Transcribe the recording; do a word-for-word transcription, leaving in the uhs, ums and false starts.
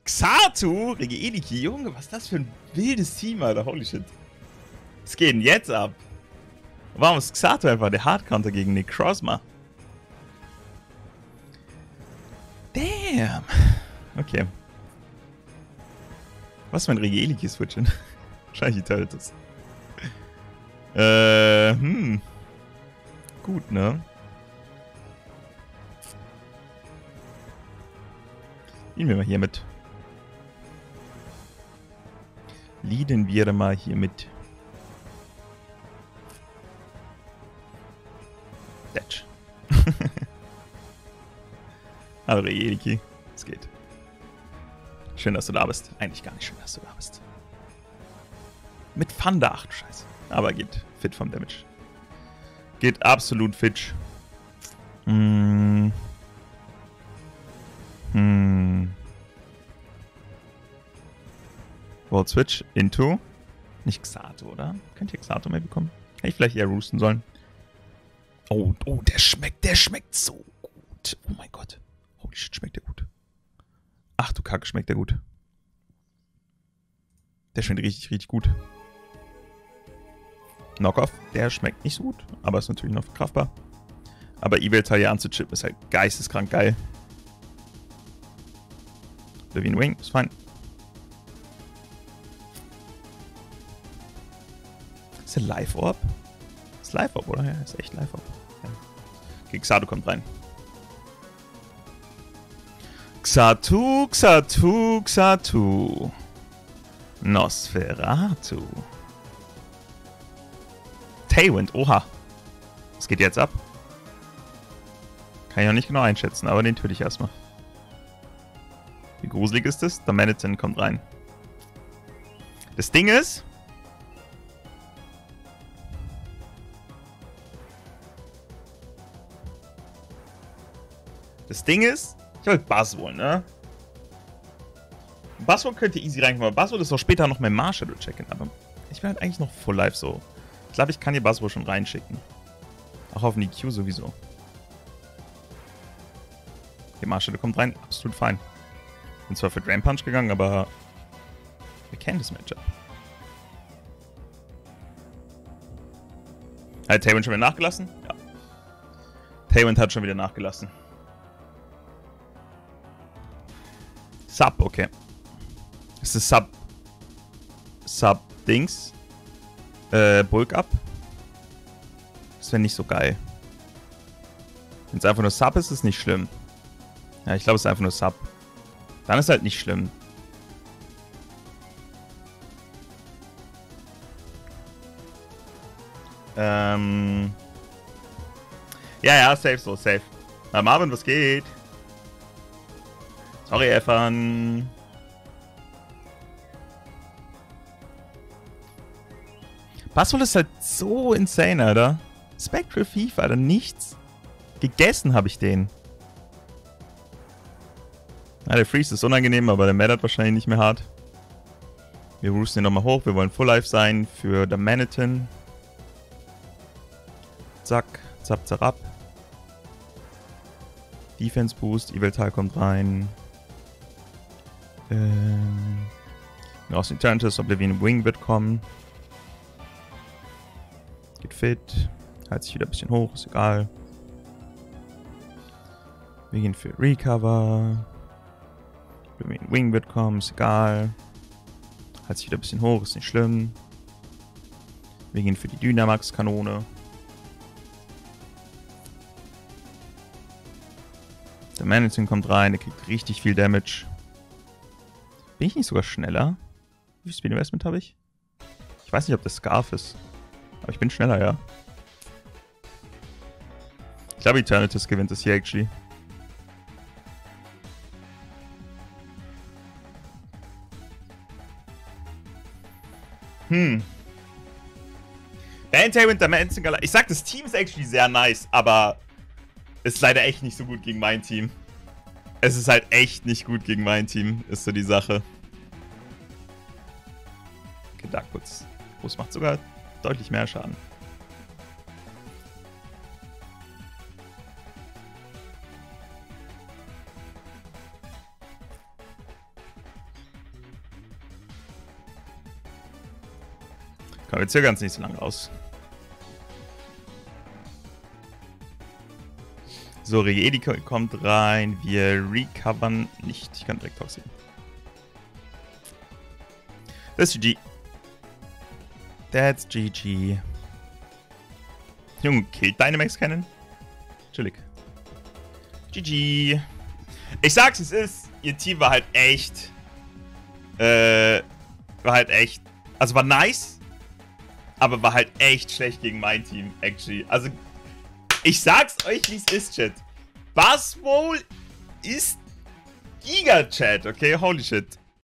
Xatu, Regieleki, Junge, was ist das für ein wildes Team, Alter. Holy shit. Was geht denn jetzt ab? Warum ist Xatu einfach der Hardcounter gegen Necrozma? Damn. Okay. Was, wenn Regieleki switchen? Wahrscheinlich Eternatus. Äh, hm. Gut, ne? Gehen wir mal hier mit. Leaden wir mal hier mit. Datch. Hallo Regieleki. Es geht. Schön, dass du da bist. Eigentlich gar nicht schön, dass du da bist. Mit Thunder. Ach du Scheiße. Aber geht fit vom Damage. Geht absolut fit. Hm. Hm. World Switch into. Nicht Xatu, oder? Könnt ihr Xatu mehr bekommen? Hätte ich vielleicht eher roosten sollen. Oh, oh, der schmeckt, der schmeckt so gut. Oh mein Gott. Holy shit, schmeckt der gut. Ach du Kacke, schmeckt der gut. Der schmeckt richtig, richtig gut. Knockoff, der schmeckt nicht so gut, aber ist natürlich noch verkraftbar. Aber Yveltal anzuchippen ist halt geisteskrank geil. Levine Wing ist fein. Ist der Live-Orb? Ist Live-Orb, oder? Ja, ist echt Live-Orb. Ja. Okay, Xatu kommt rein. Xatu, Xatu, Xatu. Nosferatu. Tailwind, oha. Was geht jetzt ab? Kann ich noch nicht genau einschätzen, aber den töte ich erstmal. Wie gruselig ist das? Der Manatee kommt rein. Das Ding ist... Das Ding ist... Ich habe Buzzwole, ne? Buzzwole könnte easy reinkommen, aber Buzzwole ist auch später noch mein Marshadow-Check-In, aber ich bin halt eigentlich noch Full Life so. Ich glaube, ich kann hier Buzzwole schon reinschicken. Auch auf den E Q sowieso. Okay, Marshadow kommt rein, absolut fein. Bin zwar für Drain Punch gegangen, aber wir kennen das Matchup. Hat Tailwind schon wieder nachgelassen? Ja. Tailwind hat schon wieder nachgelassen. Sub, okay. Das ist Sub. Sub-Dings. Äh, Bulk-Up. Das wäre nicht so geil. Wenn es einfach nur Sub ist, ist es nicht schlimm. Ja, ich glaube, es ist einfach nur Sub. Dann ist halt nicht schlimm. Ähm. Ja, ja, safe so, safe. Na, Marvin, was geht? Sorry, Evan. Buzzwole ist halt so insane, Alter. Spectral Thief, Alter, nichts. Gegessen habe ich den. Ja, der Freeze ist unangenehm, aber der mattert wahrscheinlich nicht mehr hart. Wir roosten ihn nochmal hoch. Wir wollen Full Life sein für der Manatee. Zack, zap, zarab. Defense Boost, Yveltal kommt rein. Ähm. Aus Eternatus, Oblivion Wing wird kommen. Geht fit. Halt sich wieder ein bisschen hoch, ist egal. Wir gehen für Recover. Oblivion Wing wird kommen, ist egal. Halt sich wieder ein bisschen hoch, ist nicht schlimm. Wir gehen für die Dynamax-Kanone. Der Manatee kommt rein, der kriegt richtig viel Damage. Bin ich nicht sogar schneller? Wie viel Speed Investment habe ich? Ich weiß nicht, ob das Scarf ist. Aber ich bin schneller, ja. Ich glaube, Eternatus gewinnt das hier, actually. Hm. Tailwind, der Manatee. Ich sag, das Team ist actually sehr nice, aber ist leider echt nicht so gut gegen mein Team. Es ist halt echt nicht gut gegen mein Team, ist so die Sache. Okay, Darkwoods. Oh, es macht sogar deutlich mehr Schaden. Komm, wir zögern uns nicht so lange raus. So, Regiedi kommt rein. Wir recovern nicht. Ich kann direkt toxic. Das ist G G. That's G G. Junge, killt Dynamax Cannon? Chillig. G G. Ich sag's, es ist. Ihr Team war halt echt. Äh. War halt echt. Also war nice. Aber war halt echt schlecht gegen mein Team, actually. Also. Ich sag's euch, wie es ist, Chat. Buzzwole ist Giga-Chat, okay? Holy shit.